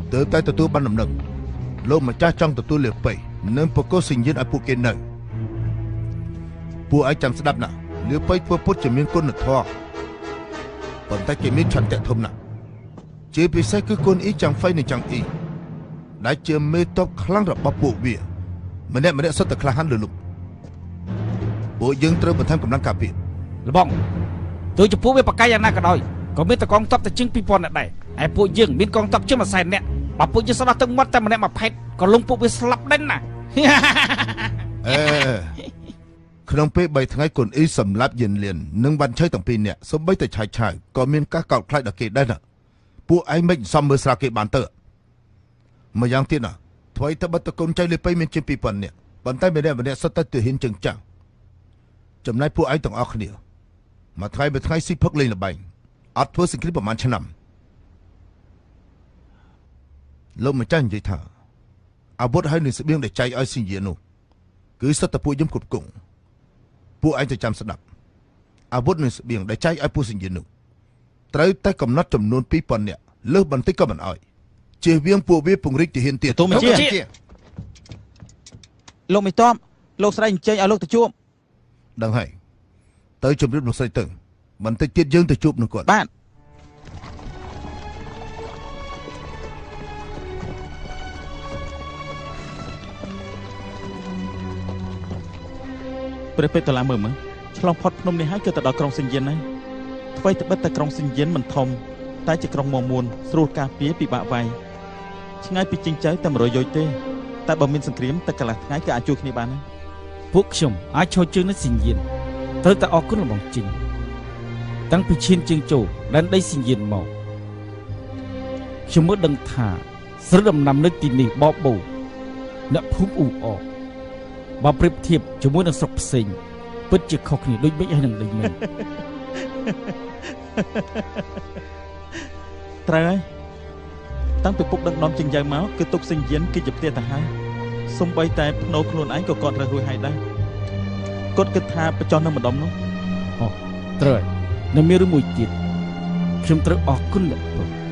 từ tay từ tôi ban nằm nâng lô mà cha trong từ tôi liệt bầy nên bộ cô sinh viên ở bộ kia nơi bộ ấy chăm sẽ đáp nè liệt bầy bộ bút chỉ miên quân được thọ còn tay chỉ miên chọn tẹt thôm nè chỉ bị sai cứ quân ý chẳng phai này chẳng ý đã chưa mê tóc khăng rồi bắp bộ bìa mà nè sao từ khăng hắn lừa lục bộ dương trơ một tham cầm năng cà phê bong tôi chụp phú với bạc cây anh cả đôi có biết con tóc từ trứng pipon này ai bộ dương biết con tóc chứ mà xài nè bà bộ dương sau đó từng mắt ta mà nè mà phết còn lông bộ với slap đến nè không biết bảy tháng ấy còn ý sầm láp dần liền nâng bàn chơi tổng pin nè số mấy từ chạy có miên các cậu lại đặc kỳ đây nè bộ ấy mình xong mới ra kỳ bàn tờ mà giang tiên à thôi ta bắt ta con chơi lên bay miên trên pipon nè bàn tay mình nè sao ta tự hiện chừng chẳng chấm nay bộ ấy tổng óc nè mà thay về thay si phật lên là bành ắt thua sinh clipประมาณ chăn nằm lâu mà tranh vậy thà bốt hai người sẽ biên để chạy ai xin gì nô cứ sát tập bộ giống cột cùng bộ anhจะจำสนับbốt người sẽ biên để chạy ai bộ xin gì nô tới tay cầm nát chấm nôn pi ponเนี่ยเลิกบันทึกก็มันอ่อยเจียเวียงปูเวียปุ่งริกจะเห็นเตี้ย tôi mới chia lô mày tóm lô sài chơi ở lô tự chuộng đang hay tới chấm rít một sợi từngมันติดเยื่อแต่จูบหนึ่งก่อนบ้านประเภทตลาดเมืองฉลองพอดพนมในให้เกิดแต่ดอกกรองสินเย็นนะทว่าแต่เบ็ดแต่กรองสินเย็นมันทมใต้จะกรองมองมูลสรุปการเปียปีบะไวช่างไงปีจริงใจแต่มรอยย่อยเต้แต่บ่มีสังเกตแต่กระลักไงก็อาจูคณีบ้านนะพวกชมอาโชจึงนั้นสินเย็นเธอแต่ออกขึ้นลำบากจริงตั้งพิชิตจึงโจดันได้สิ่งเย็นหมอกชมเมื่อดังถาสระดำนำนึกตีนีบอบบูนับพุ่มอูออกบาเปรียบเทียบชมเมื่อดังสกสิงเปิดจิตขอกนี่ด้วยไม่ให้หนังเลยมันตรายตั้งไปปุกดังน้อมจึงใหญ่มาคือตกสิ่งเย็นคือจับเตี้ยแต่หายสมใบแต่โนคลุนไอ้ก็กอดระหุยหายได้กดกระทาไปจอนน้ำมันดมนู้อ๋อตรายน้ำมีรู้มวยจิตชมตรออกขึ้นเลย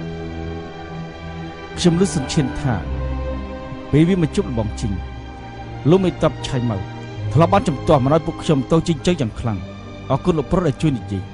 ชมรู้สึกเช่นท่าไปวิมาจุบบ่องจริงรู้ไม่ตับชายเมาทะเลาะบ้านจำตัวมาน้อยปุกชมโตจริงใจอย่างคลั่งออกขึ้นหลบเพราะอะไรช่วยนิจิ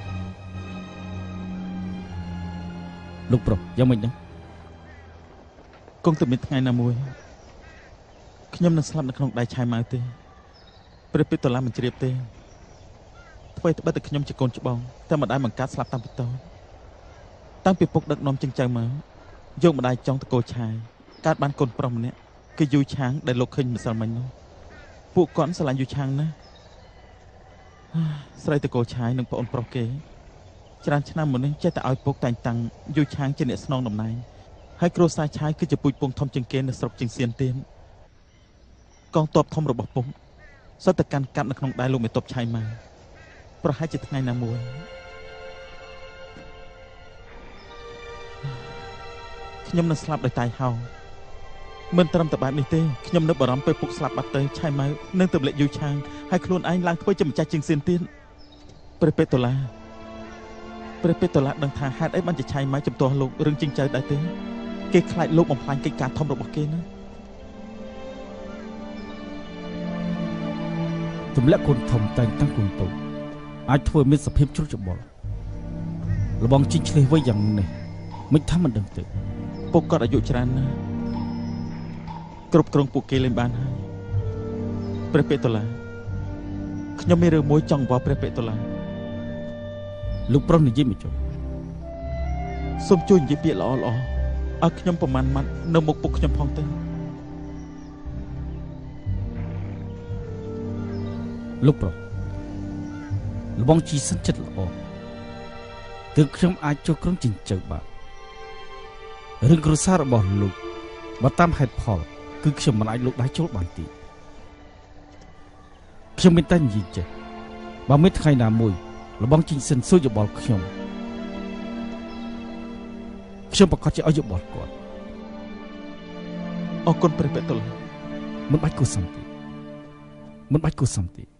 ลูกโปรยังไม่ยังกงตุมิตไงนามวยขยมนักสลับนักขนมได้ชายเมาเต้เปรียบตัวละมันเจียบเต้ทว่าแต่ขยมจะโกนจะบองแต่มาได้เหมือนการสลับตามปิดตัวตั้งปีปกดักน้อมจริงใจมาโยกมาได้จ้องตะโกชายการบ้านคนปรมเนี่ยคือยูช้างได้โลกขึ้นมาสลับมันเนาะพวกก้อนสลายยูช้างนะสลายตะโกชายหนึ่งปอนปรเกจานชนะหมดนี้เจ้าแต่เอาปกแต่งตังยูช้างเจเนสนองดำนายให้โกรธสายชายคือจะปุยปงทอมจึงเกณฑ์ในสระจึงเสียนเตียนกองตบทอมระบบปงสตการกำนักขนมได้ลงไปตบชายมาประหารจิตไงนามวยขยมนักสลับได้ตายเฮาเมื่อตรำตะบายนี่เต้ขยมนักบารมไปปลุกสลับบัดเตยชายมาเนื่องตะเละยูช้างให้ครูนไอ้ล้างถ้วยจำใจจึงเสียนเตียนเปรเปตโตละดังทางหาดไอ้บ้านจะชายไม้จำตัวลงเรื่องจริงใจได้เต้เกย์คลายโลกมันพลายเกย์การทอมระบบเกย์นะตุ่มและคนทอมแต่งตั้งคนโตอาจช่วยมิสพิบชุดจะบอกระบองจริงเลยว่าอย่างนี้ไม่ทำมันดังตื่นปกกอดอายุจรันนะกรุบกรองปุกเกลินบ้านให้เปรเปตโตละขยมไม่เรื่องมวยจังว่าเปรเปตโตละลูกปรนยิ้มไม่จบสมจุนยิ้มเปียหล่อเอาขยมประมาณมันเนื้อหมกปุกขยมพองเต้ลูกปรลูกบองจีสันจัดหล่อตึกขยมอาจจะครั้งจริงเจอบ้าเรื่องกระซาบอลลูกมาตามเหตุพอคือขยมมันไอ้ลูกได้โจทย์บางทีขยมเป็นตั้งยิงเจ็บบางเม็ดไข่หนามวยเราบังจริงสันสู้จะบอลขยมประกอบจะเอาอยู่บอลก่อนเอาคนเปรเปตโตละมันบัดกูสัมติ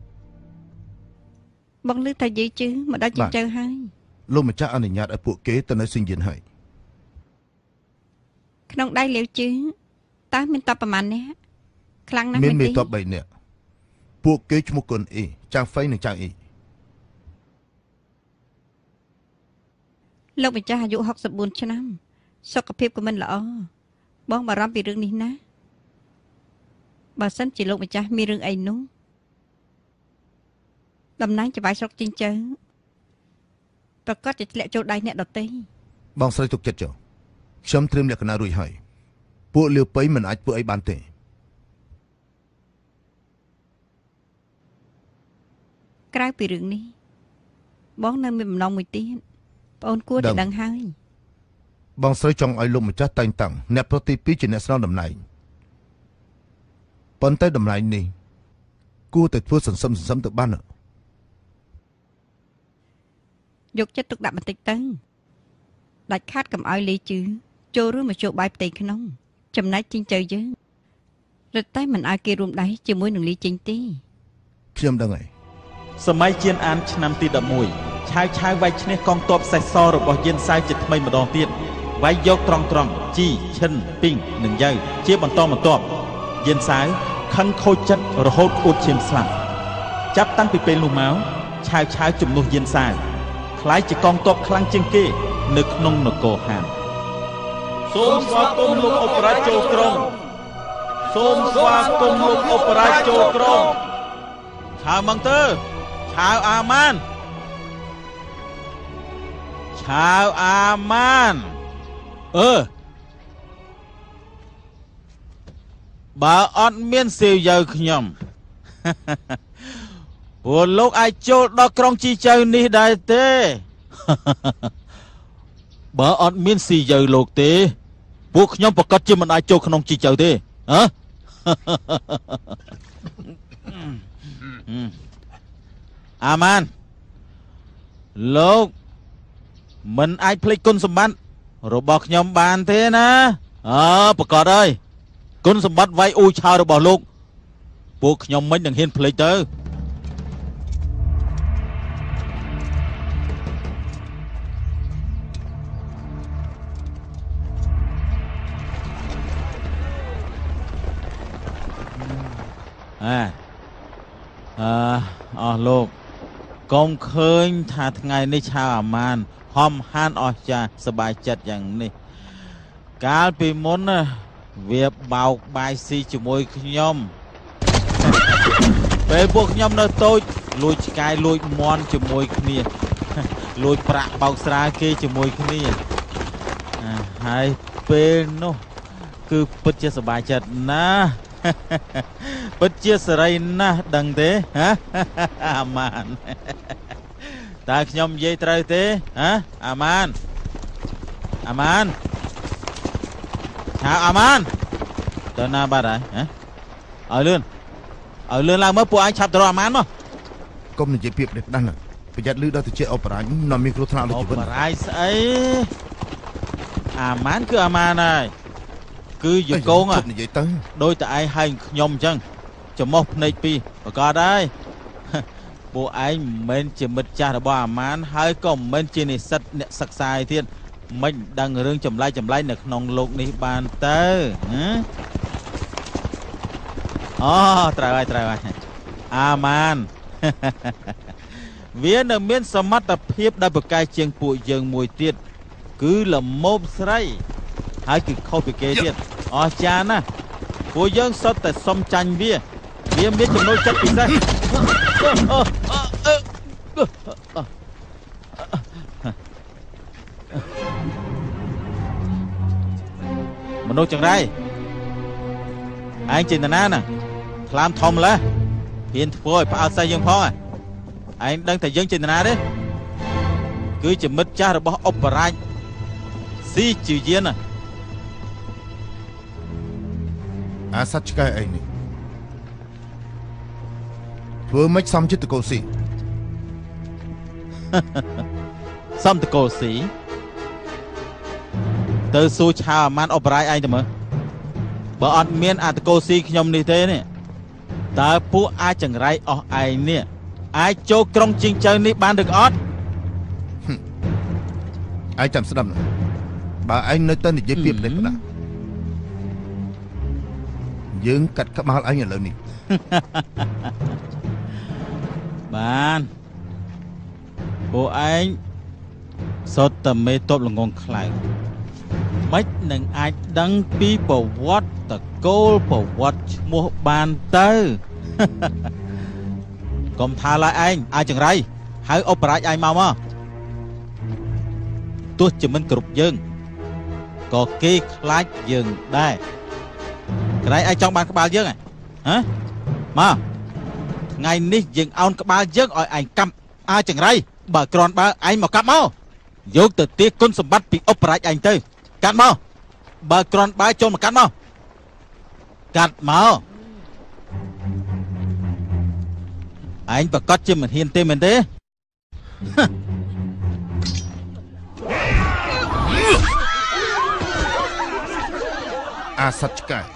บังลือแต่ยี่จื้อมาได้จริงจังให้ลูกมันจะอนุญาตไอ้พวกเก๋แต่ในสิ่งเย็นให้ក្នុងដៃលាវជឺតើមានតបប្រមាណនេះខ្លាំងណាស់មែនទេមានតប3នាក់ពួកគេឈ្មោះកូនអ៊ីចាងហ្វៃនិងចាងអ៊ីលោកម្ចាស់អាយុ64ឆ្នាំសុខភាពក៏មិនល្អបងបារម្ភពីរឿងនេះណាបើសិនជាលោកម្ចាស់មានរឿងអីនោះតំណែងច្បាយស្រុកជីងជើប្រកាសជាធ្លាក់ចូលដៃអ្នកដទៃបងស្រីទុកចិត្តចុះខ្ញុំត្រៀមលក្ខណៈរួចហើយពួកលាវប៉ៃមិនអាចធ្វើអីបានទេក្រៅពីរឿងនេះបងនៅមានបំណងមួយទៀតបងអូនគួរតែដឹងហើយបងស្រីចង់ឲ្យលោកម្ចាស់តែងតាំងអ្នកប្រតិពីជាអ្នកស្នងតំណែងប៉ុន្តែតំណែងនេះគួរតែធ្វើសន្សំទៅបានយកចិត្តទុកដាក់បន្តិចទៅដាច់ខាតកុំឲ្យលេជឺចូលរួមមកចូលបាយផ្ទៃក្នុងចំណែកជីងជើយើងរត់តែមិនឲ្យគេរួមដៃជាមួយនឹងលីជីងទេខ្ញុំដឹងហើយសម័យជៀនអានឆ្នាំទី11ឆាវឆាវវាយឈ្នះកងទ័ពសេះសរបស់យៀនសាវជាថ្មីម្ដងទៀតវាយយកត្រង់ជីឈិនពីងនិងយ៉ៅជាបន្តបន្ទាប់យៀនសាវខឹងខូចចិត្តរហូតអួតឈាមស្លាប់ចាប់តាំងពីពេលនោះមកឆាវឆាវជំនួសយៀនសាវខ្លាយជាកងទ័ពខ្លាំងជាងគេនៅក្នុងនគរហានសូមស្វាគមន៍លោកអបរាជចូលក្រុងសូមស្វាគមន៍លោកអបរាជចូលក្រុងឆាវម៉ងទៅឆាវអាម៉ានឆាវអាម៉ានបើអត់មានសៀវយ៉ៅខ្ញុំពួកលោកអាចចូលដល់ក្រុងជីចៅនេះដែរទេបើអត់មានសៀវយ៉ៅលោកទេពួកខ្ញុំប្រកាសជាមិនអាចចូលក្នុងជីចៅទេហ៎អាម៉ានលោកមិនអាចភ្លេចគុណសម្បត្តិរបស់ខ្ញុំបានទេណាប្រកាសហើយគុណសម្បត្តិវាយអ៊ូឆាវរបស់លោកពួកខ្ញុំមិននឹងហ៊ានភ្លេចទៅអស់លោកកុំឃើញថាថ្ងៃនេះឆាវអាម៉ានហំហានអស់ចាសប្បាយចិត្តយ៉ាងនេះកាលពីមុនវាបោកបាយស៊ីជាមួយខ្ញុំពេលពួកខ្ញុំនៅតូចលួចឆ្កែលួចមន់ជាមួយគ្នាលួចប្រាក់បោកស្រាគេជាមួយគ្នាហើយពេលនោះគឺពិតជាសប្បាយចិត្តណាស់ពិតជាសេរីណាស់ដឹងទេអាម៉ានតើខ្ញុំនិយាយត្រូវទេអាម៉ានឆាវអាម៉ានទៅណាបាត់ហើយឲ្យលឿនឡើងមើលពួកឯងឆាប់ទៅរកអាម៉ានមកកុំនិយាយពាក្យផ្ដេសផ្ដាស់ណាប្រយ័ត្នលឺដល់ទៅជាអបរាជនាំមានគ្រោះថ្នាក់លើជីវិតអបរាជស្អីអាម៉ានគឺអាម៉ានហើយគឺយកងនិយាយទៅដោយតែឯងហែងខ្ញុំអញ្ចឹងចំោះភ្នែកពីរប្រកាសហើយពួកឯងមិនមែនជាមិត្តចាស់របស់អាម៉ានហើយក៏មិនមែនជានិស្សិតអ្នកសិក្សាឯទៀតមិនដឹងរឿងចម្លែកនៅក្នុងលោកនេះបានទៅត្រូវហើយអាម៉ានវានៅមានសមត្ថភាពដែលប្រកែកជាងពួកយើងមួយទៀតគឺលមោបស្រីហើយគឺខុសពីគេទៀតអស្ចារ្យណាស់ពួកយើងសុទ្ធតែសុំចាញ់វាមានចំណុចចិត្តពិសេសមនុស្សចង្រៃឯងចេញទៅណាខ្លាមធំម្ល៉េះហ៊ានធ្វើឲ្យផ្អើលសេះយើងផងឯងដឹងតែយើងចេញទៅណាទេគឺជាមិត្តចាស់របស់អបរាជស៊ីជាយានអាសត្វឆ្កែឯងនេះធ្វើមិនសមចិត្តកោស៊ីសំតកោស៊ីទៅសួរឆាវអាម៉ានអបរាជឯងទៅមើលបើអត់មានអាតកោស៊ីខ្ញុំនេះទេនេះតើពួកអាចចង្រៃអស់ឯងនេះអាចចូលក្រុងជីងចៅនេះបានឬក៏អត់ឯងចាំស្ដាប់ណាបើឯងនៅតែនិយាយពាក្យផ្ដេសផ្ដាស់យើងកាត់ក្បាលអញឥឡូវនេះបានពួកឯងសុទ្ធតែមេតបល្ងងខ្លាំងមិននឹងអាចដឹងពីប្រវត្តិតកូលប្រវត្តិឈ្មោះបានទៅកុំថាឡើយឯងអាចចង្រៃហៅអបរាជឯងមកទោះជាមិនគ្រប់យើងក៏គេខ្លាចយើងដែរក្រែងឯងចង់បានក្បាលយើងហ៎មកថ្ងៃនេះយើងអោនក្បាលយើងឲ្យឯងកាប់អាចចង្រៃបើគ្រាន់បើឯងមកកាប់មកយកទៅទាគុណសម្បត្តិពីអបរាជឯងទៅកាត់មកបើគ្រាន់បើចូលមកកាត់មកកាត់មកឯងប្រកាសជាមិនហ៊ានទេមែនទេអាសត្វឆ្កែ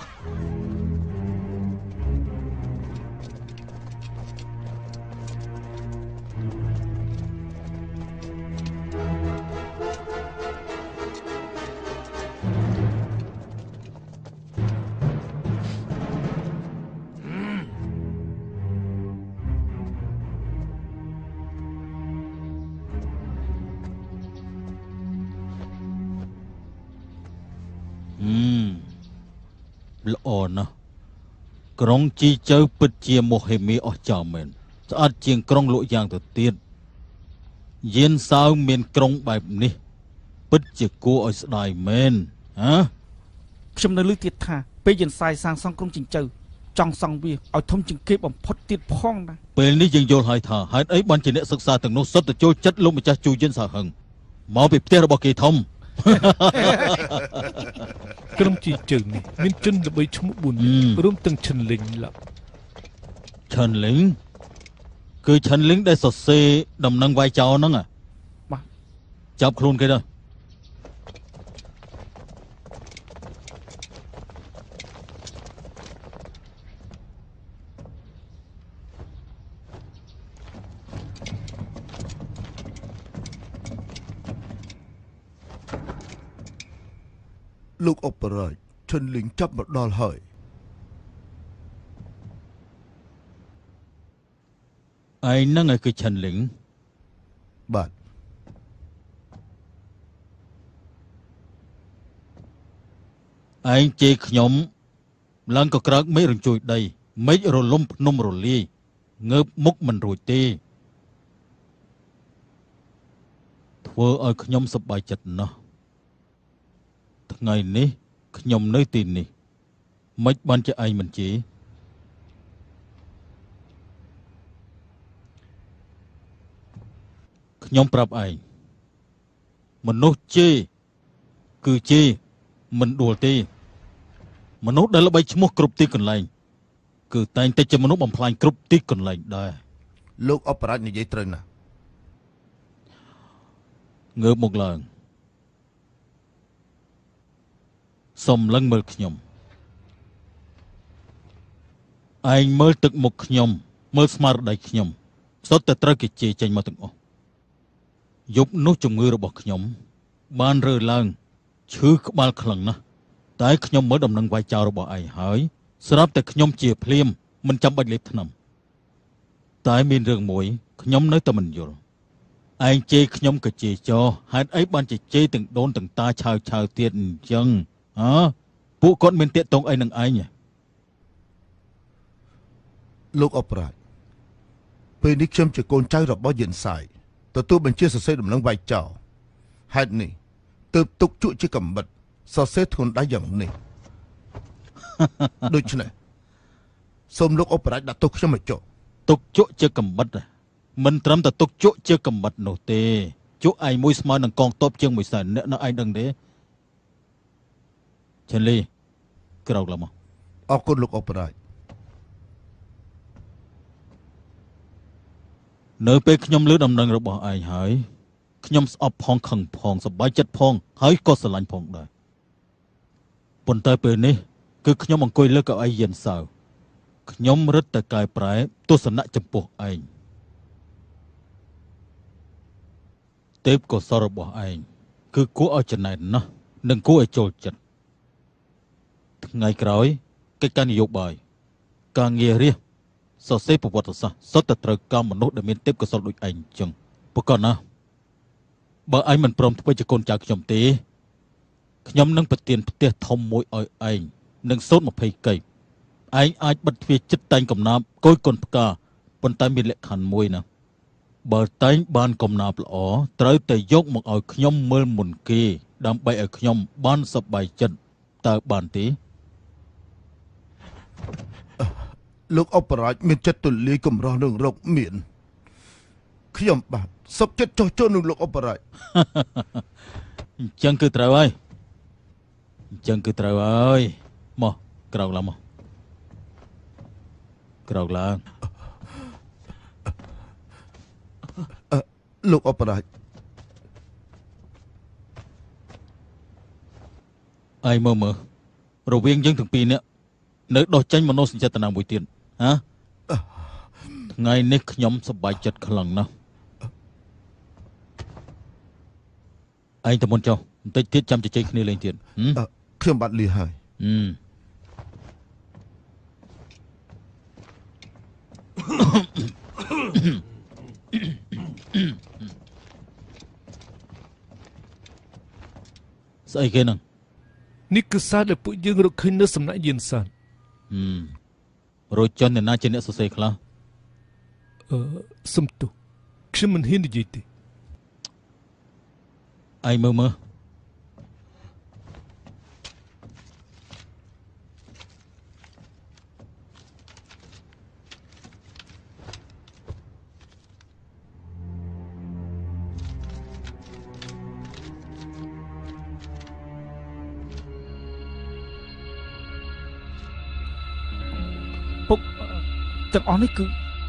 ល្អណាស់ក្រុងជីជើពិតជាមហិមាអស្ចារ្យមែនស្អាតជាងក្រុងលក់យ៉ាងទៅទៀតយានសៅមានក្រុងបែបនេះពិតជាគួរឲ្យស្ដាយមែនខ្ញុំនៅលើទៀតថាពេលយានសាយសាងសង់ក្រុងជីជើចង់សង់វាឲ្យធំជាងគេបំផុតទៀតផងណាពេលនេះយើងយល់ហើយថាហេតុអីបានជាអ្នកសិក្សាទាំងនោះសុទ្ធតែចូលចិត្តលោកម្ចាស់ជួយានសាហឹងមកពីផ្ទះរបស់គេធំក្រុមជីជើនេះមានជនល្បីឈ្មោះ4រួមទាំងឈិនលីងឡាប់ឈិនលីងគឺឈិនលីងដែលសរសេរដំណឹងវាយចោលហ្នឹងបាទចាប់ខ្លួនគេទៅលោកអបរាជឈិនលីងចាប់មកដល់ហើយឯងហ្នឹងឯងគឺឈិនលីងបាទឯងជេរខ្ញុំឡើងក៏ក្រើកមេឃរញ្ជួយដីមេឃរលំភ្នំរលាយងើបមុខមិនរួចទេធ្វើឲ្យខ្ញុំសប្បាយចិត្តណាស់ថ្ងៃនេះខ្ញុំនៅទីនេះមិនបានជាឯងមិនជេរខ្ញុំប្រាប់ឯងមនុស្សជេរគឺជេរមិនដួលទេមនុស្សដែលល្បីឈ្មោះគ្រប់ទីកន្លែងគឺតែងតែជាមនុស្សបំផ្លាញគ្រប់ទីកន្លែងដែរលោកអបរាជនិយាយត្រូវណាស់ងើបមកឡើងសុំឡើងមើលខ្ញុំឯងមើលទឹកមុខខ្ញុំមើលស្មារតីខ្ញុំសុទ្ធតែត្រូវគេជេរចេញមកទាំងអស់យប់នោះជំងឺរបស់ខ្ញុំបានរើឡើងឈឺក្បាលខ្លាំងណាស់តែខ្ញុំមើលដំណឹងវាយចោលរបស់ឯងហើយស្រាប់តែខ្ញុំជាភ្លាមមិនចាំបាច់លេបថ្នាំតែមានរឿងមួយខ្ញុំនៅតែមិនយល់ឯងជេរខ្ញុំក៏ជេរចោលហេតុអីបានជាជេរទាំងដូនទាំងតាឆាវទៀតអញ្ចឹងពួកគាត់មានតាកតងអីនឹងឯងលោកអបរាជពេលនេះខ្ញុំជាកូនចៅរបស់យានសាយទទួលបញ្ជាសរសេរដំណឹងវាយចោលហេតុនេះទើបទុកជក់ជាកំបិតសរសេរធ្ងន់ដៃយ៉ាងនេះដូច្នេះសូមលោកអបរាជដាក់ទោសខ្ញុំឲ្យចុះទុកជក់ជាកំបិតមិនត្រឹមតែទុកជក់ជាកំបិតនោះទេជក់ឯងមួយស្មើនឹងកងទ័ពជាង100,000អ្នកនៅឯងដឹងទេឈិនលីក្រោកឡើងមកអរគុណលោកអបរាជនៅពេលខ្ញុំលើដំណឹងរបស់ឯងហើយខ្ញុំស្អប់ផងខឹងផងសប្បាយចិត្តផងហើយក៏ស្រឡាញ់ផងដែរប៉ុន្តែពេលនេះគឺខ្ញុំអង្គុយលើកៅអីយានសៅខ្ញុំរឹតតែកែប្រែទស្សនៈចំពោះឯងទេពកោសលរបស់ឯងគឺគួរឲ្យចំណែនណាស់និងគួរឲ្យចូលចិត្តថ្ងៃក្រោយកិច្ចការនយោបាយការងាររាជសរសេរប្រវត្តិសាស្ត្រសុទ្ធតែត្រូវការមនុស្សដែលមានទេពកោសល្យដូចឯងអញ្ចឹងប្រកបណាបើឯងមិនព្រមធ្វើជាកូនចៅខ្ញុំទេខ្ញុំនឹងប្រទានផ្ទះធំមួយឲ្យឯងនឹងសូត្រ20កេកឯងអាចបិទទ្វារចិត្តតែងកំណាប់គយគុណផ្កាប៉ុន្តែមានលក្ខខណ្ឌមួយណាបើតែងបានកំណាប់ល្អត្រូវតែយកមកឲ្យខ្ញុំមើលមុនគេដើម្បីឲ្យខ្ញុំបានសប្បាយចិត្តតើបានទេលោកអបរាជមានចិត្តទូលាយកម្រោះនឹងរកមានខ្ញុំបាទសុខចិត្តចោះចូលនឹងលោកអបរាជអញ្ចឹងគឺត្រូវហើយមកក្រោកឡើងមកក្រោកឡើងលោកអបរាជឯងមើលរវាងយើងទាំងពីរនាក់នៅដោះចេញមនោសញ្ចេតនាមួយទៀតហ៎ថ្ងៃនេះខ្ញុំសប្បាយចិត្តខ្លាំងណាស់ឯងទៅមុនចុះបន្តិចទៀតចាំជជែកគ្នាលេងទៀតខ្ញុំបាត់លាហើយស្អីគេហ្នឹងនេះគឺសារដែលពួកយើងរកឃើញនៅសំណាក់យានសានរយជនអ្នកណាជាអ្នកសរសេរខ្លះសំទោសខ្ញុំមិនហ៊ាននិយាយទេឯងមើលពុកទាំងអស់នេះគឺ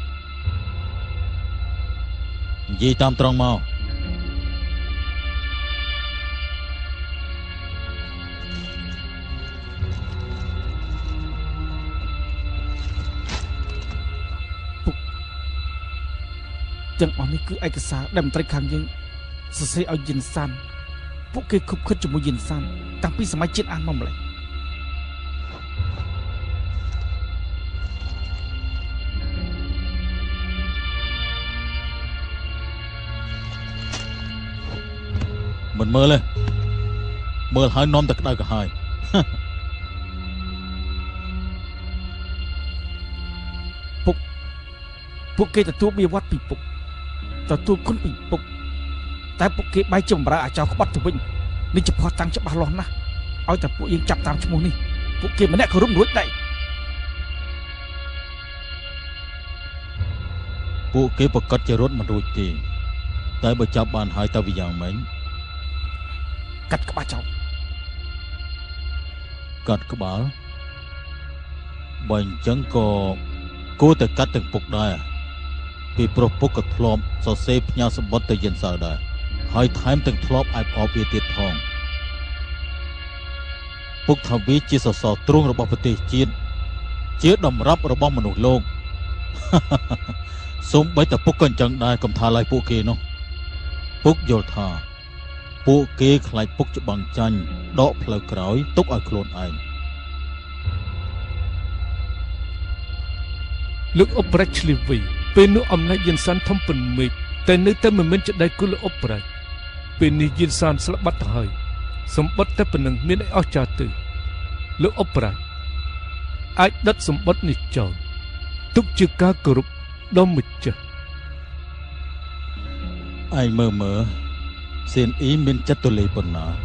និយាយតាមត្រង់មកទាំងអស់នេះគឺឯកសារដែលមន្ត្រីខាងយើងសរសេរឲ្យយិនសានពួកគេខុបខិតជាមួយយិនសានតាំងពីសម័យជាតិអានមកម្លេះមិនមើលទេមើលហើយនាំតែក្តៅក្រហាយពួកគេទទួលបៀវត្សពីពុកទទួលគុណពីពុកតែពួកគេបែរជាបំរើអាចោរក្បត់ទៅវិញនេះជាផុសតាំងច្បាស់លាស់ណាស់ឲ្យតែពួកយើងចាប់តាមឈ្មោះនេះពួកគេម្នាក់ក៏រំរួចដែរពួកគេប្រកាសជារត់មិនរួចទេតែបើចាប់បានហើយតើវាយ៉ាងម៉េចកាត់ក្បាលចោលកាត់ក្បាលបើអញ្ចឹងក៏គួរតែកាត់ទាំងពុកដែរពីព្រោះពុកក៏ធ្លាប់សរសេរផ្ញើសម្បត្តិទៅយិនសៅដែរហើយថែមទាំងធ្លាប់អែបអបវាទៀតផងពុកថាវាជាសសរទ្រូងរបស់ប្រទេសជាតិជាតម្រាប់របស់មនុស្សលោកសូម្បីតែពុកក៏អញ្ចឹងដែរកុំថាឡើយពួកគេនោះពុកយល់ថាពួកគេខ្លាចពុកច្បាំងចាញ់ដកផ្លូវក្រោយទុកឲ្យខ្លួនឯងលោកអបរាជឆ្លៀវវៃពេលនោះអំណាចយិនសានធំប៉ុនមេឃតែនៅតែមិនមានចដៃគូលោកអបរាជពេលនេះយិនសានស្លាប់បាត់ទៅហើយសម្បត្តិតែប៉ុណ្ណឹងមានអីអស្ចារ្យទៅលោកអបរាជអាចដិតសម្បត្តិនេះចោលទុកជាការគោរពដល់ម្ចាស់ឯងមើលសៀនអ៊ីមានចិត្តទូលាយប៉ុណ្ណា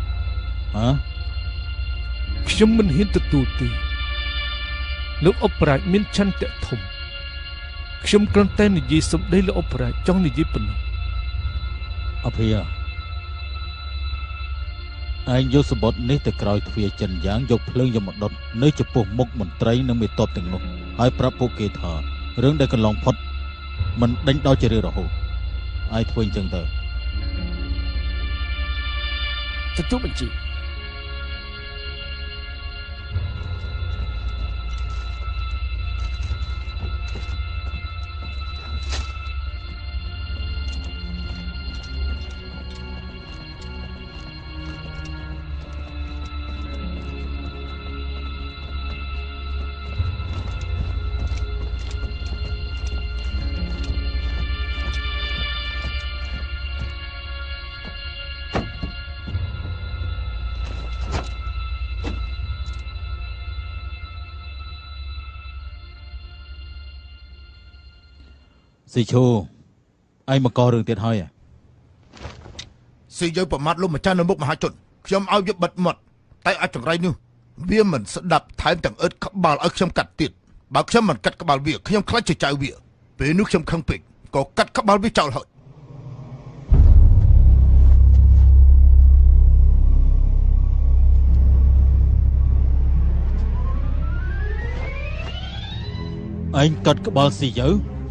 ខ្ញុំមិនហ៊ានទទួលទេលោកអបរាជមានឆន្ទៈធំខ្ញុំគ្រាន់តែនិយាយសម្ដីលោកអបរាជចង់និយាយប៉ុណ្ណោះអភិយាឯងយកសម្បត្តិនេះទៅក្រោយទ្វារចិនយ៉ាងយកភ្លើងយកមកដុតនៅចំពោះមុខមន្ត្រីនិងមេតបទាំងនោះហើយប្រាប់ពួកគេថារឿងដែលកន្លងផុតមិនដេញដោលជារឿងរហូតឯងធ្វើអញ្ចឹងទៅទទួលបញ្ជាស៊ីឈូឯងមកករឿងទៀតហើយស៊ីយើប្រមាថលោកម្ចាស់នៅមុខមហាជនខ្ញុំឲ្យវាបិទមាត់តែអាចចង្រៃនោះវាមិនស្ដាប់ថែមទាំងអឺតក្បាលឲ្យខ្ញុំកាត់ទៀតបើខ្ញុំមិនកាត់ក្បាលវាខ្ញុំខ្លាចជាចៅវាពេលនោះខ្ញុំខឹងពេកក៏កាត់ក្បាលវាចោលហើយឯងកាត់ក្បាលស៊ីយើ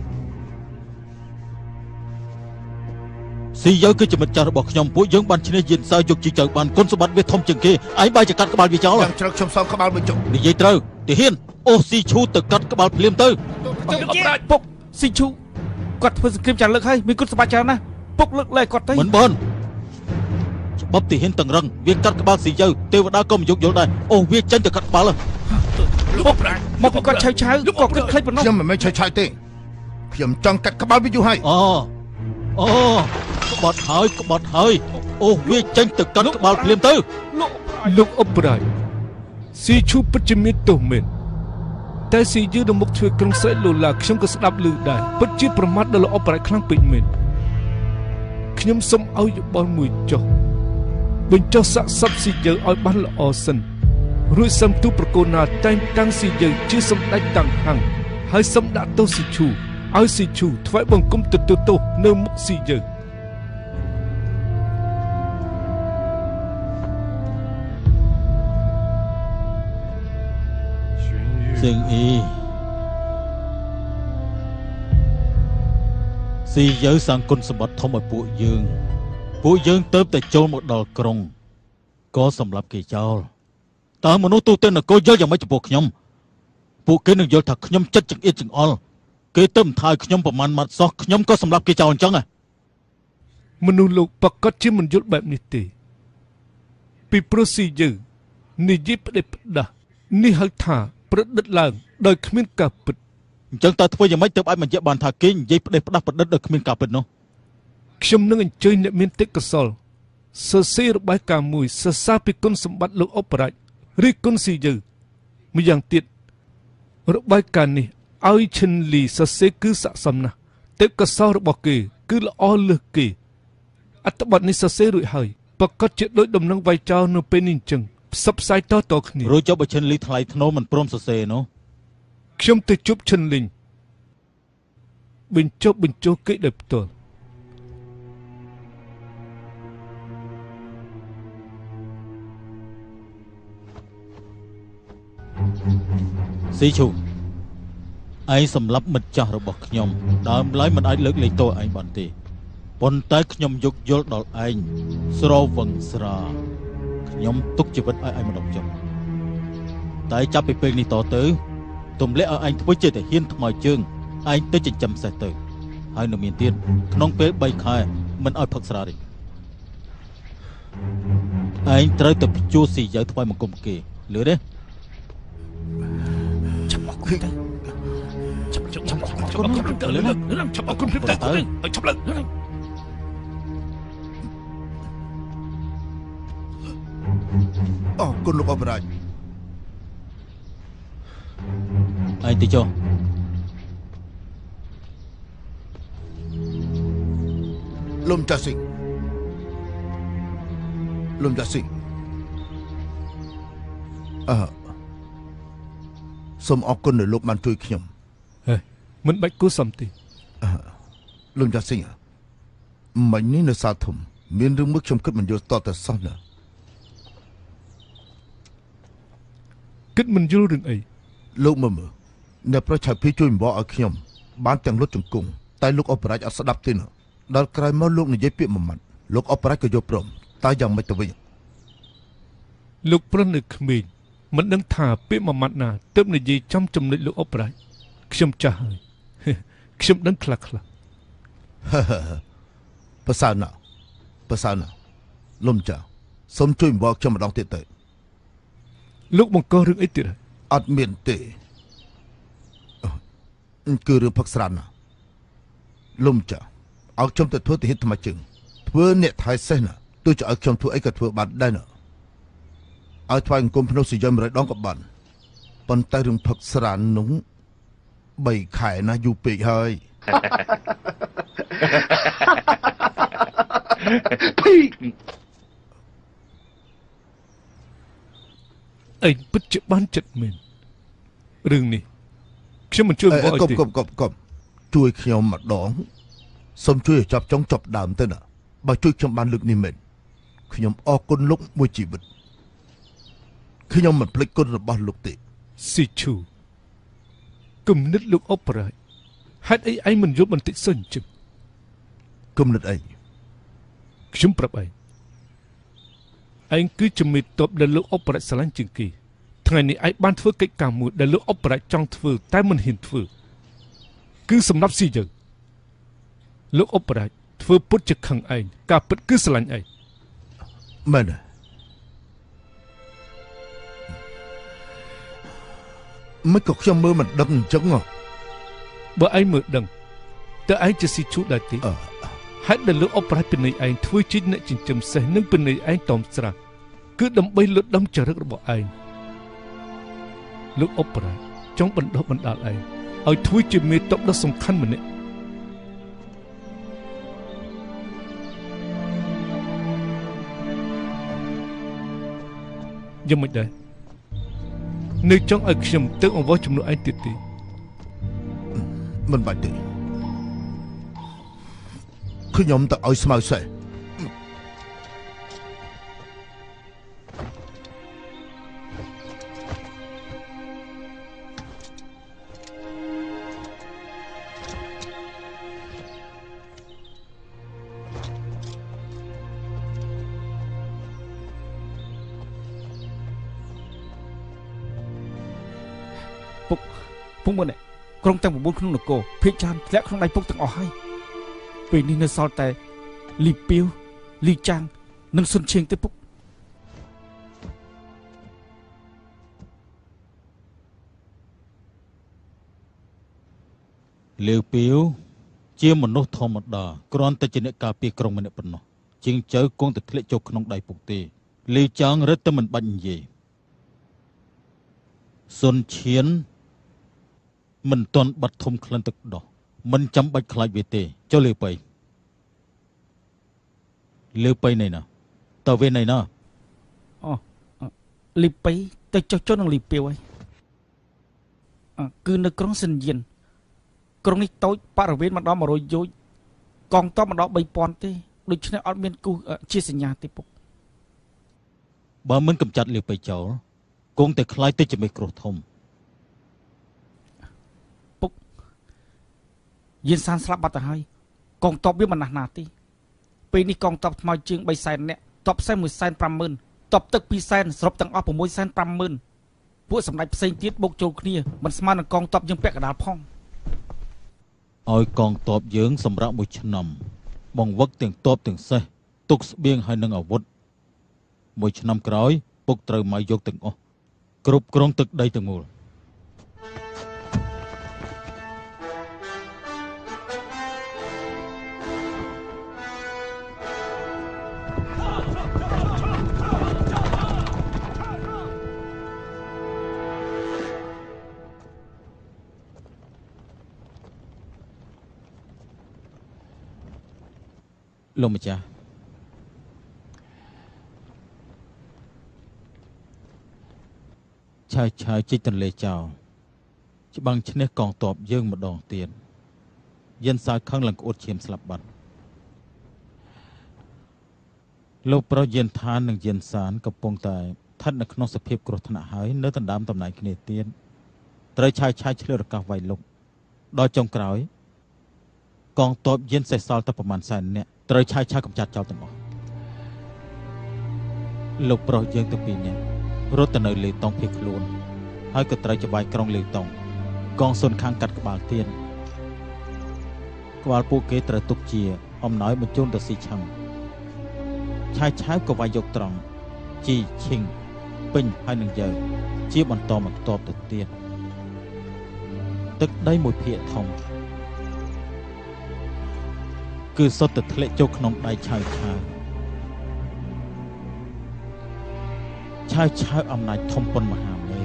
ស៊ីយើគឺជាមិត្តចាស់របស់ខ្ញុំពួកយើងបានឈ្នះយានសើយកជីចៅបានគុណសម្បត្តិវាធំជាងគេឯងបែរជាកាត់ក្បាលវាចោលយ៉ាងជ្រឹកខ្ញុំសងក្បាលវិញចុះនិយាយត្រូវទាហានអូស៊ីឈូទៅកាត់ក្បាលភ្លាមទៅពុកស៊ីឈូគាត់ធ្វើសង្គ្រាមចាស់លើកហើយមានគុណសម្បត្តិច្រើនណាស់ពុកលើកលែងគាត់ទៅមិនបានច្បាប់ទាហានតឹងរឹងវាកាត់ក្បាលស៊ីយើទេវតាក៏មិនយកយល់ដែរអូវាចេញទៅកាត់ក្បាលពុកមកពីគាត់ឆៅឆៅក៏គិតខ្លេចប៉ុណ្ណោះខ្ញុំមិនមែនឆៅឆៅទេខ្ញុំចង់កាត់ក្បាលវាយូរហើយអូក្បត់ហើយអូវាចេញទៅកាត់ក្បាលភ្លាមទៅលោកអបរាជស៊ីឈូពិតជាមានទោសមែនតែស៊ីយឺនៅមុខធ្វើក្រុងស្រីលូឡាខ្ញុំក៏ស្ដាប់ឮដែរពិតជាប្រមាថដល់លោកអបរាជខ្លាំងពេកមែនខ្ញុំសូមឲ្យយោបល់មួយចុះបញ្ចុះសាក់សពស៊ីយើឲ្យបានល្អសិនរួចសំទូប្រកូនណាតែងតាំងស៊ីយើជាសម្ដេចតាំងហាំងហើយសូមដាក់ទោសស៊ីឈូឲ្យស៊ីឈូថ្វាយបង្គំទទួលទោសនៅមុខស៊ីយើសៀងអ៊ីស៊ីយើសាងគុណសម្បត្តិធំឲ្យពួកយើងទៅតែចូលមកដល់ក្រុងក៏សម្លាប់គេចោលតើមនុស្សទូទៅនគរយល់យ៉ាងម៉េចចំពោះខ្ញុំពួកគេនឹងយល់ថាខ្ញុំចិត្តចង្អៀតចង្អល់គេទៅមិនថាខ្ញុំប្រមាណម៉ាត់សោះខ្ញុំក៏សម្លាប់គេចោលអញ្ចឹងមនុស្សលោកប្រកាសជាមិនយល់បែបនេះទេពីព្រោះស៊ីយើនិយាយផ្ដេសផ្ដាស់នេះហៅថាប្រឌិតឡើងដោយគ្មានការពិតអញ្ចឹងតើធ្វើយ៉ាងម៉េចទើបអាចបញ្ជាក់បានថាគេនិយាយផ្ដេសផ្ដាស់ប្រឌិតដោយគ្មានការពិតនោះខ្ញុំនឹងអញ្ជើញអ្នកមានទេពកោសល្យសរសេររបាយការណ៍មួយសរសើរពីគុណសម្បត្តិលោកអបរាជឬគុណស៊ីយើម្យ៉ាងទៀតរបាយការណ៍នេះឲ្យឈិនលីសរសេរគឺស័ក្តិសមណាស់ទេពកោសល្យរបស់គេគឺល្អលើសគេអត្ថបទនេះសរសេររួចហើយប្រកាសជាដូចដំណឹងវាយចោលនៅពេលនេះអញ្ចឹងផ្សព្វផ្សាយតគ្នារួចចុះបើឈិនលីថ្លៃធ្នូមិនព្រមសរសេរនោះខ្ញុំទៅជួបឈិនលីងបញ្ចុះគេដោយផ្ទាល់ស៊ីឈូឯងសម្លាប់មិត្តចាស់របស់ខ្ញុំដើមឡើយមិនអាចលើកលែងទោសឯងបានទេប៉ុន្តែខ្ញុំយកយល់ដល់ឯងស្រវឹងស្រាខ្ញុំទុកជីវិតឲ្យឯងម្ដងចុះតែចាប់ពីពេលនេះតទៅទម្លាក់ឲ្យឯងធ្វើជាទាហានថ្មើរជើងឯងទៅចិញ្ចឹមសេះទៅហើយនៅមានទៀតក្នុងពេល3ខែមិនឲ្យផឹកស្រាទេឯងត្រូវទៅព្យួរស៊ីយើថ្វាយបង្គំគេលឺទេចាប់អរគុណទៅចាប់អរគុណទៅចាប់អរគុណទៅចាប់ឡើងអរគុណលោកអបរាជឯងទៅចុះលំចាស៊ីសូមអរគុណដែលលោកបានជួយខ្ញុំហេមិនបាច់គួរសំទេលំចាស៊ីមិញនេះនៅសាលធំមានរឿងមួយខ្ញុំគិតមិនយល់តតែសោះណាគិតមិនយល់រឿងអីលោកមើលអ្នកប្រឆាភីជួយបំបឲ្យខ្ញុំបានទាំងលុតជង្គង់តែលោកអបរាជអត់ស្ដាប់ទេណាដល់ក្រោយមកលោកនិយាយពាក្យមួយម៉ាត់លោកអបរាជក៏យល់ព្រមតែយ៉ាងម៉េចទៅវិញលោកប្រុសនៅក្មេងមិនដឹងថាពាក្យមួយម៉ាត់ណាទើបនិយាយចំចំណុចលោកអបរាជខ្ញុំចាស់ហើយខ្ញុំដឹងខ្លះប្រសើរណាស់លំចាសូមជួយបំបខ្ញុំម្ដងទៀតទៅលោកបង្ករឿងអីទៀតអត់មានទេគឺរឿងផឹកស្រាណាលំចាឲ្យខ្ញុំទៅធ្វើទាហានថ្មជើងធ្វើអ្នកថៃសេះណាទោះជាឲ្យខ្ញុំធ្វើអីក៏ធ្វើបានដែរណាឲ្យថ្វាយអង្គមភ្នោះស៊ីយ៉100ដងក៏បានប៉ុន្តែរឿងផឹកស្រានោះ3ខែណាយូរពេកហើយឯងពិតជាបានចិត្តមែនរឿងនេះខ្ញុំមិនជួយបងអីទេកុំជួយខ្ញុំម្ដងសូមជួយឲ្យចាប់ចុងចាប់ដើមទៅណាបើជួយខ្ញុំបានលើកនេះមែនខ្ញុំអរគុណលោកមួយជីវិតខ្ញុំមិនភ្លេចគុណរបស់លោកទេស៊ីឈូគំនិតលោកអបរាជហេតុអីឯងមិនយល់បន្តិចសិនជឹងគំនិតអីខ្ញុំប្រាប់ឯងគឺជាមេតបដែលលោកអបរាជស្រឡាញ់ជាងគេថ្ងៃនេះឯងបានធ្វើកិច្ចការមួយដែលលោកអបរាជចង់ធ្វើតែមិនហ៊ានធ្វើគឺសម្រាប់ស៊ីយើងលោកអបរាជធ្វើពុតជាខឹងឯងការពិតគឺស្រឡាញ់ឯងមែនមិនក៏ខ្ញុំមើលមិនដឹងអញ្ចឹងបើឯងមើលដឹងតើឯងជាស៊ីឈូដែរទេហេតុដែលលោកអបរាជពិន័យឯងធ្វើជាអ្នកចិញ្ចឹមសេះនិងពិន័យឯងតមស្រាគឺដើម្បីលុតដំចរិតរបស់ឯងលោកអបរាជចង់បណ្ដុះបណ្ដាលឯងឲ្យធ្វើជាមេតបដ៏សំខាន់ម្នាក់យ៉ាងម៉េចដែរនៅចង់ឲ្យខ្ញុំទៅអង្វរជំនួសឯងទៀតទេមិនបាច់ទេខ្ញុំទៅឲ្យស្មៅសេះពុកមើលនេះក្រុងទាំង9ក្នុងនគរភាគច្រើនធ្លាក់ក្នុងដៃពុកទាំងអស់ហើយពេលនេះនៅសល់តែលីពីវលីចាងនិងសុនឈៀងទេពុកលាវពីវជាមនុស្សធម្មតាគ្រាន់តែជាអ្នកការពារក្រុងម្នាក់ប៉ុណ្ណោះជាងចៅគង់តែធ្លាក់ចូលក្នុងដៃពុកទេលីចាងរឹតតែមិនបាច់និយាយសុនឈៀនមិនទាន់បាត់ធំក្លិនទឹកដោះមិនចាំបាច់ខ្លាចវាទេចុះលើបៃណៃណាតើវាណៃណាអូលីបៃទៅចុះចុះនឹងលីពីវហើយគឺនៅក្រុងសិនយានក្រុងនេះតូចបរិវេណមិនដល់100យោជកងទ័ពមិនដល់3000ទេដូច្នេះអត់មានគូជាសញ្ញាទេពុកបើមិនកំចាត់លីបៃចោលគង់តែខ្លាចទៅជាមេគ្រោះធំយានសានស្លាប់បាត់ទៅហើយកងទ័ពវាមិនណាស់ណាទេពេលនេះកងទ័ពថ្មជើង300,000នាក់ទ័ពផ្សេង150,000ទ័ពទឹក200,000សរុបទាំងអស់650,000ពួកសម្ដេចផ្សេងទៀតបូកចូលគ្នាមិនស្មើនឹងកងទ័ពយើងពាក់កណ្ដាលផងឲ្យកងទ័ពយើងសម្រាប់មួយឆ្នាំបង្វឹកទាំងទ័ពទាំងសេះទុកស្បៀងហើយនឹងអាវុធមួយឆ្នាំក្រោយពុកត្រូវមកយកទាំងអស់គ្រប់គ្រងទឹកដីទាំងមូលលោកម្ចាស់ឆាយជីកទន្លេចោលច្បាំងឈ្នះកងទ័ពយើងម្ដងទៀតយានសាខឹងឡើងក្អួតឈាមស្លាប់បាត់លោកប្រុសយានឋាននិងយានសានកំពុងតែស្ថិតនៅក្នុងសភាពគ្រោះថ្នាក់ហើយនៅដណ្ដើមតំណែងគ្នាទៀតត្រូវឆាយឆ្លៀតរកាសវាយលុកដល់ចុងក្រោយកងទ័ពយានសេះសល់តែប្រមាណ100,000នាក់ត្រូវឆាយកំចាត់ចោលទាំងអស់លោកប្រុសយើងទាំងពីរនាក់រត់ទៅនៅលេតង់ភៀសខ្លួនហើយក៏ត្រូវច្បាយក្រុងលេតង់កងសុនខាងកាត់ក្បាលទៀតក្បាលពួកគេត្រូវទុកជាអំណោយបញ្ជូនទៅស៊ីឆឹងឆាយក៏វាយយកត្រង់ជីឈីងពេញហើយនឹងយើជាបន្តមកតបទៅទៀតទឹកដីមួយភាគធំគឺសុទ្ធតែធ្លាក់ចូលក្នុងដៃឆាវអំណាចធំប៉ុនមហាមេ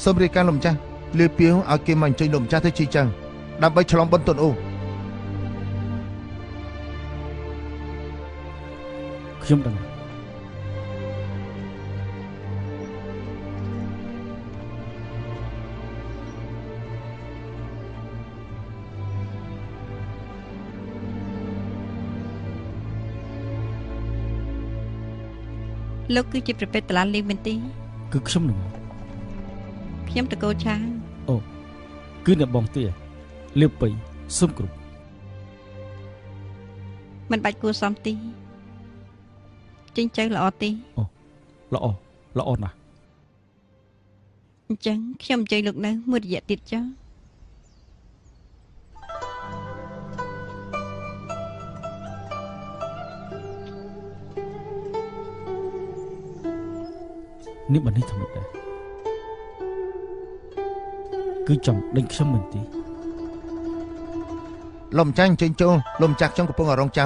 សូមរាយការណ៍លោកម្ចាស់លាពាវឲ្យគេមកអញ្ជើញលោកម្ចាស់ទៅជីចឹងដើម្បីឆ្លងបន្ទាត់អូខ្ញុំដឹងលោកគឺជាប្រពន្ធតាឡានលីមែនទេគឺខ្ញុំនឹងខ្ញុំតកោឆាអូគឺអ្នកបងទេលាបបីសុំគ្រប់មិនបាច់គួរសមទេចិញ្ចៅល្អទេអូល្អណាស់អញ្ចឹងខ្ញុំអញ្ជើញលោកនៅមួយរយៈទៀតចុះនេះបាននេះធម្មតាគឺចង់ដេញខ្ញុំមែនទេលោកម្ចាស់អញ្ជើញចូលលោកម្ចាស់ខ្ញុំកំពុងរងចាំ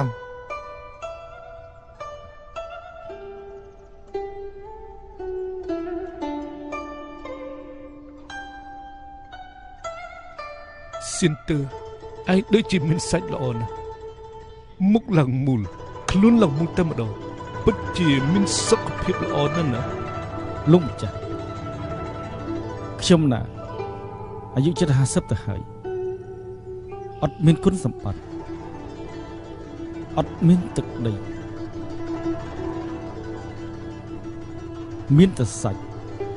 ស៊ីនទ័រឯងដូចជាមានសាច់ល្អណាស់មុខឡើងមូលខ្លួនឡើងមូលតែម្ដងពិតជាមានសុខភាពល្អណាស់ណាលោកម្ចាស់ខ្ញុំណាអាយុ50ទៅហើយអត់មានគុណសម្បត្តិអត់មានទឹកដីមានតែសាច់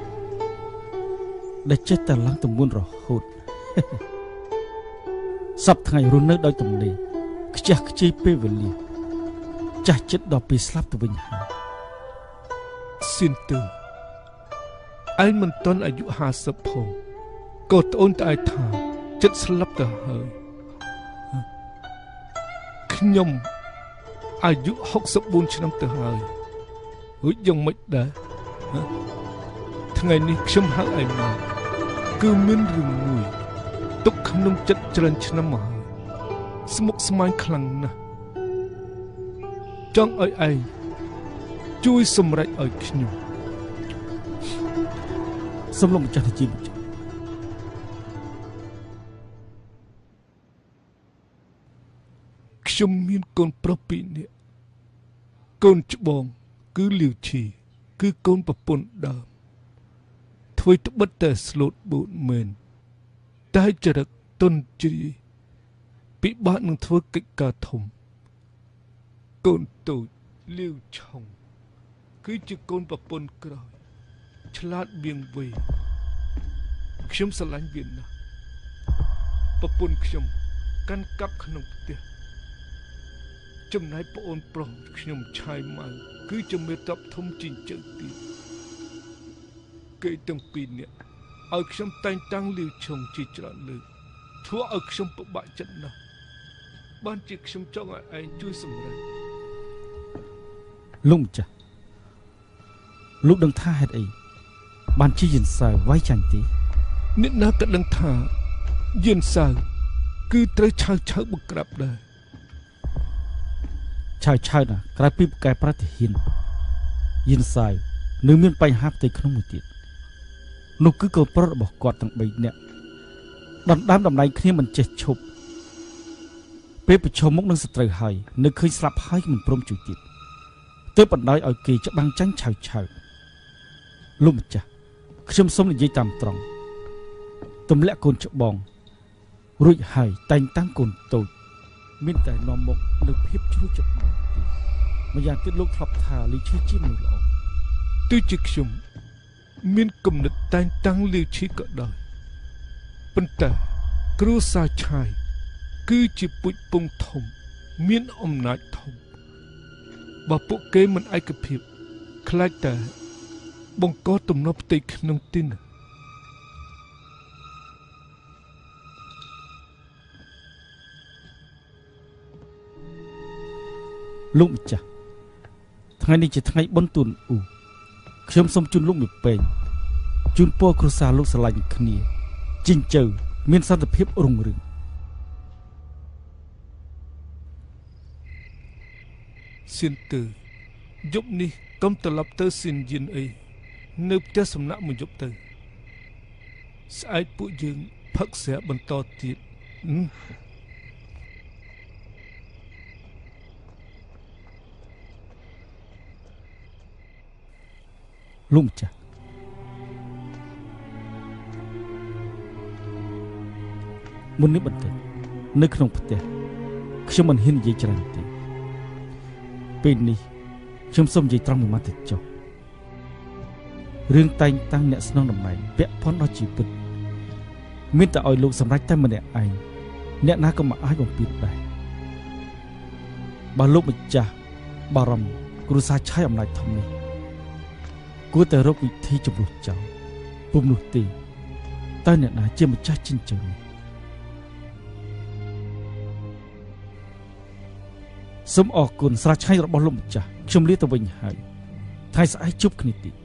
ដែលចេះតែឡើងទម្ងន់រហូតសពថ្ងៃរស់នៅដោយទំនេរខ្ជះខ្ជាយពេលវេលាចាស់ចិត្តដល់ពេលស្លាប់ទៅវិញហើយស៊ីនទ័រឯងមិនទាន់អាយុ50ផងក៏ត្អូញត្អែថាចិត្តស្លាប់ទៅហើយខ្ញុំអាយុ64ឆ្នាំទៅហើយរួចយ៉ាងម៉េចដែរថ្ងៃនេះខ្ញុំហៅឯងមកគឺមានរឿងមួយទុកក្នុងចិត្តច្រើនឆ្នាំមកហើយស្មុគស្មាញខ្លាំងណាស់ចង់ឲ្យឯងជួយសម្រេចឲ្យខ្ញុំសូមលោកម្ចាស់ទៅជាម្ចាស់ខ្ញុំមានកូនប្រុស2នាក់កូនច្បងគឺលាវឈីគឺកូនប្រពន្ធដើមធ្វើត្បិតតែស្លូតបូតមែនតែចរិតទុនជ្រាយពិបាកនឹងធ្វើកិច្ចការធំកូនតូចលាវឆុងគឺជាកូនប្រពន្ធក្រោយឆ្លាតបៀងវៃខ្ញុំស្រឡាញ់វាណាស់ប្រពន្ធខ្ញុំកាន់កាប់ក្នុងផ្ទះចំណែកប្អូនប្រុសខ្ញុំឆាយម៉ៅគឺជាមេតបធំជីងជើទៀតគេទាំងពីរនាក់ឲ្យខ្ញុំតែងតាំងលាវឆុងជាច្រើនលើកធ្វើឲ្យខ្ញុំពិបាកចិត្តណាស់បានជាខ្ញុំចង់ឲ្យឯងជួយសម្រេចលោកម្ចាស់លោកដឹងថាហេតុអីបានជាយិនសាវវាយចាញ់ទេអ្នកណាក៏ដឹងថាយិនសាវគឺត្រូវឆៅបង្ក្រាបដែរឆៅណាក្រៅពីបកែប្រតិហ៊ានយិនសាវនៅមានបញ្ហាផ្ទៃក្នុងមួយទៀតនោះគឺកូនប្រុសរបស់គាត់ទាំង3នាក់ដណ្ដើមតំណែងគ្នាមិនចេះឈប់ពេលប្រឈមមុខនឹងសត្រូវហើយនៅឃើញស្លាប់ហើយមិនព្រមជួយទៀតទើបបណ្ដោយឲ្យគេច្បាំងចាញ់ឆៅលោកម្ចាស់ខ្ញុំសូមនិយាយតាមត្រង់ទម្លាក់កូនច្បងរួចហើយតែងតាំងកូនតូចមានតែនាំមកនៅភាពជ្រួចចិត្តមកទេម្យ៉ាងទៀតលោកធ្លាប់ថាលីឈីជាមនុស្សល្អទោះជាខ្ញុំមានគំនិតតែងតាំងលាវឈីក៏ដោយប៉ុន្តែគ្រួសារឆាយគឺជាពុជពងធំមានអំណាចធំបើពួកគេមិនឯកភាពខ្លាចតែបង្កទំនាស់ផ្ទៃក្នុងទីណាលោកម្ចាស់ថ្ងៃនេះជាថ្ងៃបុណ្យទួនអ៊ូខ្ញុំសូមជូនលោកមួយពេងជូនពរគ្រួសារលោកស្រឡាញ់គ្នាជីងជើមានសន្តិភាពរុងរឿងសៀនទើយប់នេះកុំត្រឡប់ទៅសៀនយិនអីនៅផ្ទះសំណាក់មួយយប់ទៅស្អែកពួកយើងផឹកស្រាបន្តទៀតលោកម្ចាស់មុននេះបន្តិចនៅក្នុងផ្ទះខ្ញុំមិនហ៊ាននិយាយច្រើនទេពេលនេះខ្ញុំសូមនិយាយត្រង់មួយម៉ាត់ទៅចុះរឿងតែងតាំងអ្នកស្នងតំណែងពាក់ព័ន្ធដល់ជីវិតមានតែឲ្យលោកសម្រេចតែម្នាក់ឯងអ្នកណាក៏មិនអាចបំពេញដែរបើលោកម្ចាស់បារម្ភគ្រួសារឆាយអំណាចធំនេះគួរតែរកវិធីជំរុះចោលពុំនោះទេតើអ្នកណាជាម្ចាស់ចិញ្ចឹមសូមអរគុណស្រាឆ្ងាញ់របស់លោកម្ចាស់ខ្ញុំលាទៅវិញហើយថ្ងៃស្អែកជួបគ្នាទៀត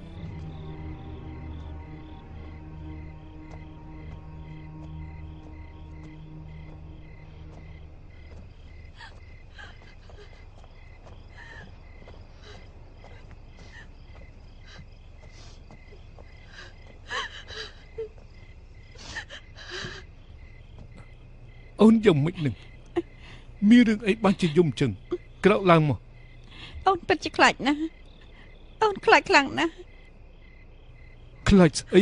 អូនយ៉ាងម៉េចនឹងមានរឿងអីបានជាយំចឹងក្រោកឡើងមកអូនពិតជាខ្លាចណាស់អូនខ្លាចខ្លាំងណាស់ខ្លាចស្អី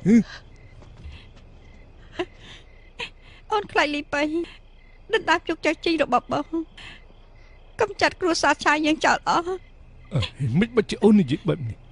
អូនខ្លាចលីប៉ៃដណ្ដើមយកចៅជីរបស់បងកំចាត់គ្រួសារឆាយយើងចោលអស់មិនបាច់ជាអូននិយាយបែបនេះ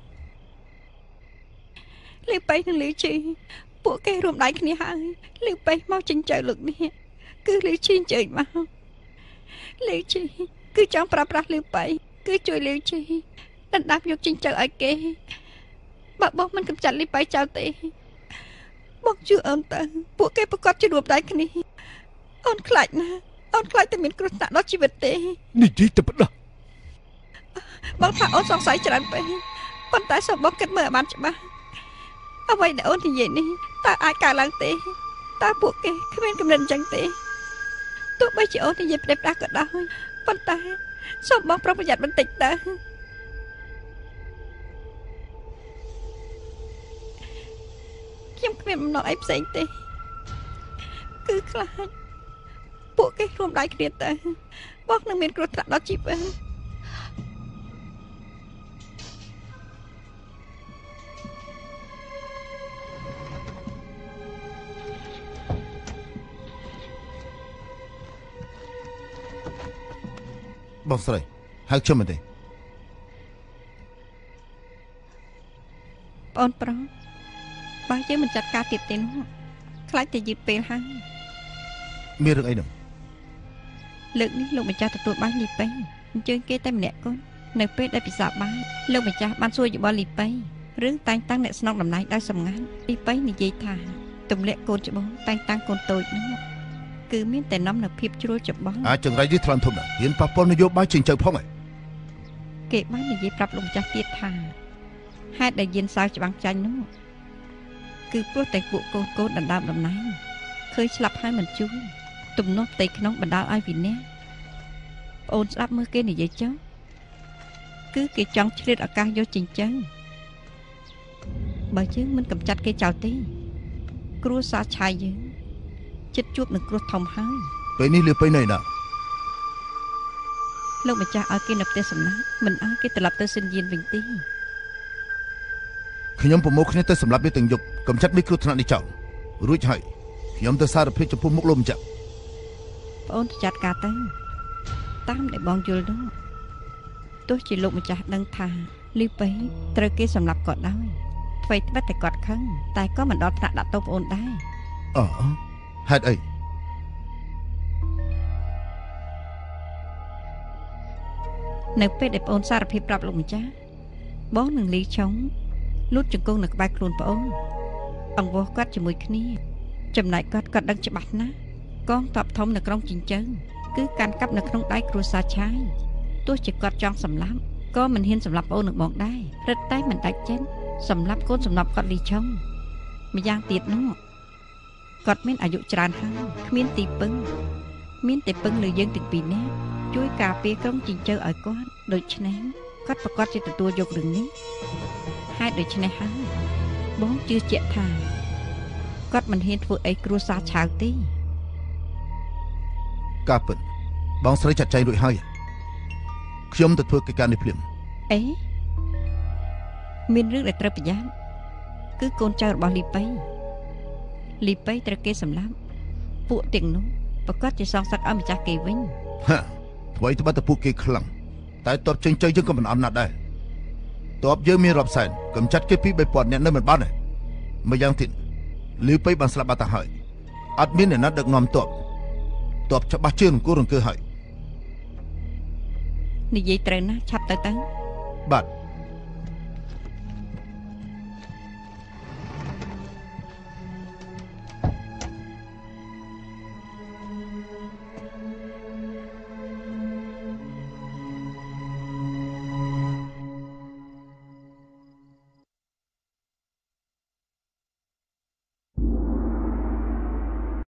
លីប៉ៃនិងលីជីពួកគេរួមដៃគ្នាហើយលីប៉ៃមកចិញ្ចៅលើកនេះគឺលីជីអញ្ជើញមកលីជីគឺចង់ប្រើប្រាស់លីប៉ៃគឺជួយលីជីដណ្ដើមយកចិញ្ចៅឲ្យគេបើបងមិនកំចាត់លីប៉ៃចោលទេបងជឿអូនទៅពួកគេប្រកាសជារួមដៃគ្នាអូនខ្លាចណាស់អូនខ្លាចតែមានគ្រោះថ្នាក់ដល់ជីវិតទេនិយាយតែផ្ដោះបងថាអូនសង្ស័យច្រើនពេកប៉ុន្តែសូមបងគិតមើលឲ្យបានច្បាស់អ្វីដែលអូននិយាយនេះតើអាចកើតឡើងទេតើពួកគេគ្មានកំណត់អញ្ចឹងទេទោះបីជាអូននិយាយផ្ដេសផ្ដាស់ក៏ដោយប៉ុន្តែសូមបងប្រុងប្រយ័ត្នបន្តិចទៅខ្ញុំគ្មានបំណងអីផ្សេងទេគឺខ្លាចពួកគេរួមដៃគ្នាទៅបងនឹងមានគ្រោះថ្នាក់ដល់ជីវិតបងស្រីហៅខ្ញុំមកទេបងប្រុសបើយើងមិនចាត់ការទៀតទេនោះខ្លាចតែយឺតពេលហើយមានរឿងអីនោះលើកនេះលោកម្ចាស់ទទួលបានលីប៉ៃអញ្ជើញគេតែម្នាក់កូននៅពេលដែលពិសាបាយលោកម្ចាស់បានសួរយោបល់លីប៉ៃរឿងតែងតាំងអ្នកស្នងតំណែងដោយសម្ងាត់លីប៉ៃនិយាយថាទម្លាក់កូនច្បងតែងតាំងកូនតូចនោះគឺមានតែនាំនៅភាពជ្រួលច្បងអាចង្រៃនេះថ្លឹងធំណាស់ហ៊ានប៉ះពាល់នយោបាយចិញ្ចៅផងហ៎គេបាននិយាយប្រាប់លោកម្ចាស់ទៀតថាហេតុដែលយានសៅច្បាំងចាញ់នោះគឺព្រោះតែពួកកូនដណ្ដើមតំណែងឃើញស្លាប់ហើយមិនជួយទំនាស់ផ្ទៃក្នុងបណ្ដាលឲ្យវិនាសប្អូនស្ដាប់មើលគេនិយាយចុះគឺគេចង់ឆ្លៀតឱកាសយកចិញ្ចឹមបើយើងមិនកំចាត់គេចោលទេគ្រួសារឆាយយើងចិត្តជួបនឹងគ្រោះធំហើយពេលនេះលៀបពេលណីណាលោកម្ចាស់ឲ្យគេនៅផ្ទះសំណាក់មិនឲ្យគេត្រឡប់ទៅសិនយានវិញទេខ្ញុំប្រមូលគ្នាទៅសម្រាប់វាទាំងយប់កំចាត់មីគ្រោះថ្នាក់នេះចោលរួចហើយខ្ញុំទៅសារភាពចំពោះមុខលោកម្ចាស់បងអូនចាត់ការទៅតាមដែលបងយល់នោះទោះជាលោកម្ចាស់ដឹងថាលីប៉ៃត្រូវគេសម្លាប់ក៏ដោយអ្វីត្បិតតែគាត់ខឹងតែក៏មិនដល់ថ្នាក់ដាក់ទោសបងអូនដែរហេតុអីនៅពេលដែលបងអូនសារភាពប្រាប់លោកម្ចាស់បងនឹងលីឆុងលូតជង្គង់នៅក្បែរខ្លួនបងអូនអង្វរគាត់ជាមួយគ្នាចំណែកគាត់ដឹងច្បាស់ណាស់កងទ័ពធំនៅក្រុងជីងជើងគឺកាន់កាប់នៅក្នុងដៃគ្រួសារឆាយទោះជាគាត់ចង់សម្លាប់ក៏មិនហ៊ានសម្លាប់បងអូននឹងបងដែររឹតតែមិនដាច់ចេញសម្លាប់កូនសម្លាប់គាត់លីឆុងម្យ៉ាងទៀតនោះគាត់មានអាយុច្រើនហើយគ្មានទីពឹងមានតែពឹងលើយើងទាំងពីរនាក់ជួយការពារក្រុងជីងជើឲ្យគាត់ដូច្នេះគាត់ប្រកាសជាទទួលយករឿងនេះហេតុដូច្នេះហើយបងជឿជាក់ថាកគាត់មិនហ៊ានធ្វើអីគ្រួសារឆាវទេការពិតបងស្រីចាត់ចែងរួចហើយខ្ញុំទៅធ្វើកិច្ចការនេះភ្លាមអេមានរឿងដែលត្រូវប្រយ័ត្នគឺកូនចៅរបស់លីប៉ៃត្រូវគេសម្លាប់ពួកទាំងនោះប្រកាសជាសងសឹកឲ្យម្ចាស់គេវិញហាអ្វីត្បិតតែពួកគេខ្លាំងតែតបចេញជ័យយើងក៏មិនអំណាចដែរតបយើងមានរាប់សែនកំចាត់គេពី 3,000 នាក់នៅមិនបានទេម្យ៉ាងទៀតលីប៉ៃបានស្លាប់បាត់ទៅហើយអត់មានអ្នកណាដឹកនាំតបច្បាស់ជាងអង្គរអង្គើហើយនិយាយត្រូវណាស់ឆាប់ទៅបាទ